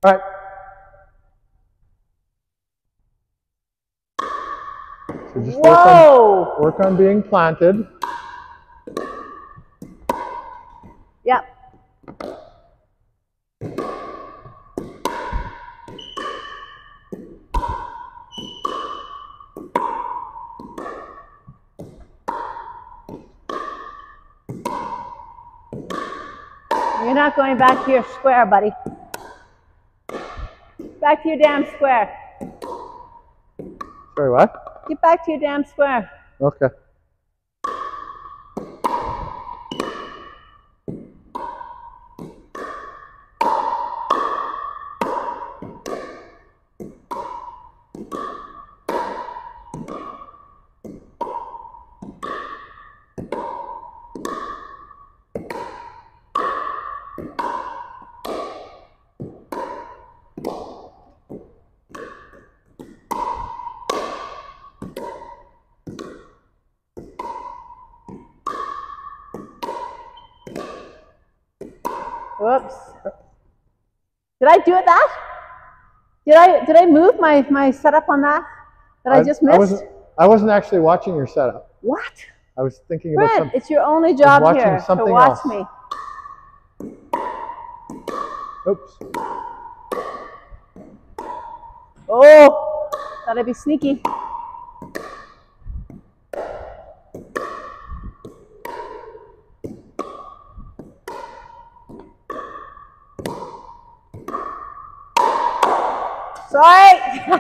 All right. So just work on being planted. Yep. You're not going back to your square, buddy. Back to your damn square. Sorry, what? Get back to your damn square. Okay. Whoops. Did I do it that? Did I move my setup on that? That I just missed? I wasn't actually watching your setup. What? I was thinking about something. It's your only job here to watch else. me. Oops. Oh, thought I'd be sneaky. Sorry.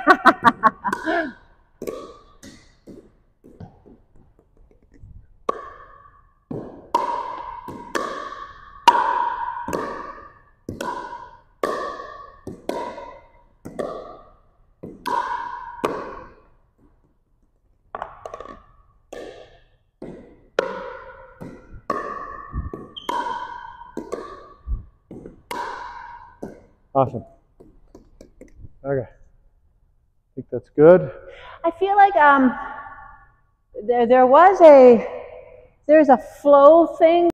Awesome. Okay. I think that's good. I feel like there's a flow thing